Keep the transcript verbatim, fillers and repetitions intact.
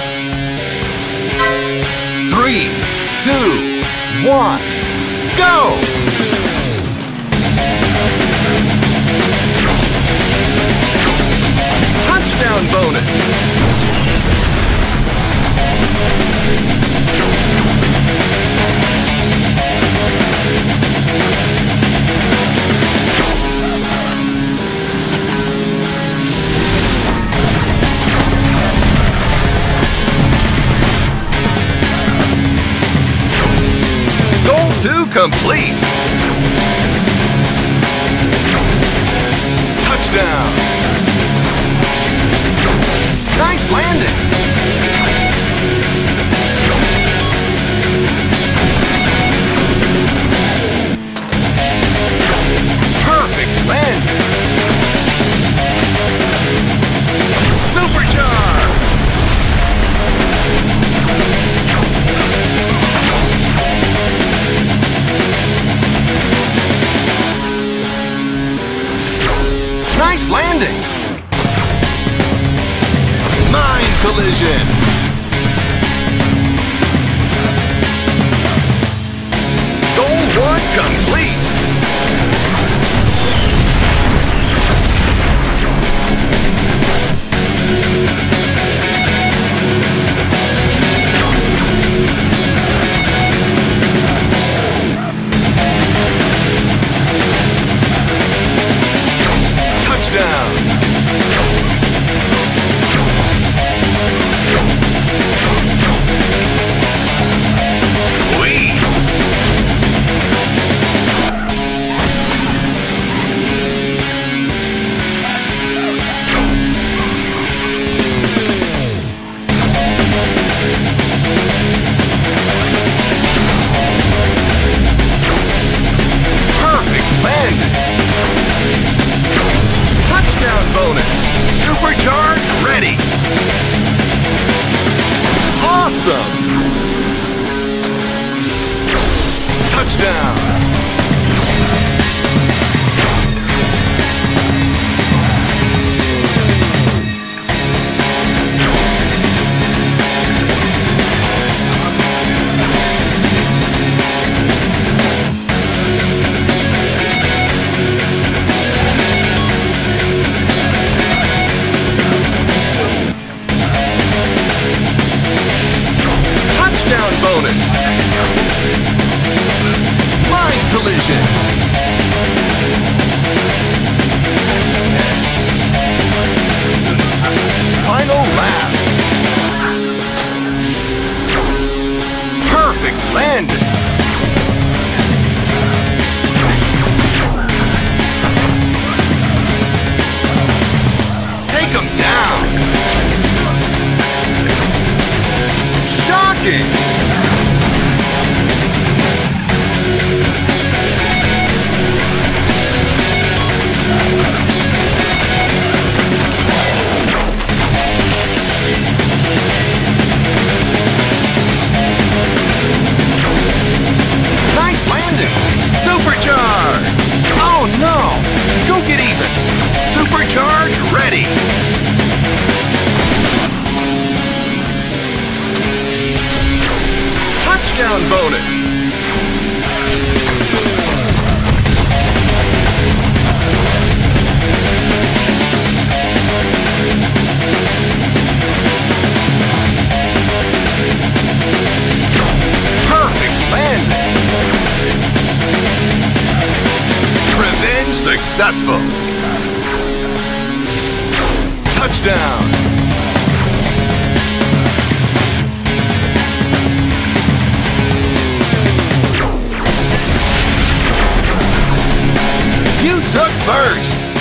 Three, two, one, go! Touchdown bonus! Goal two complete! Touchdown! Nice landing! Perfect landing! Supercharge! Nice landing! Mine collision! Goal one complete! Supercharge ready! Awesome! Touchdown! Bonus. Line collision. Final lap. Perfect landing. Take him down. Shocking. Supercharge! Oh no! Go get even! Supercharge ready! Touchdown bonus! Perfect landing! Revenge successful! Touchdown! You took first!